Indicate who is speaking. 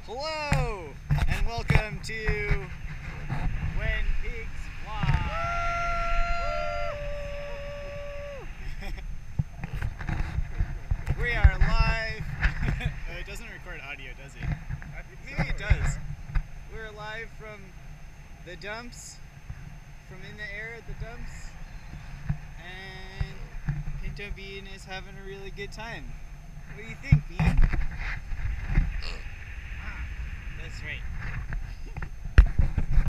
Speaker 1: Hello, and welcome to When Pigs Fly. We are live. It doesn't record audio, does it? Maybe it does. We're live from the dumps, from in the air at the dumps, and Pinto Bean is having a really good time. What do you think, Bean? That's right.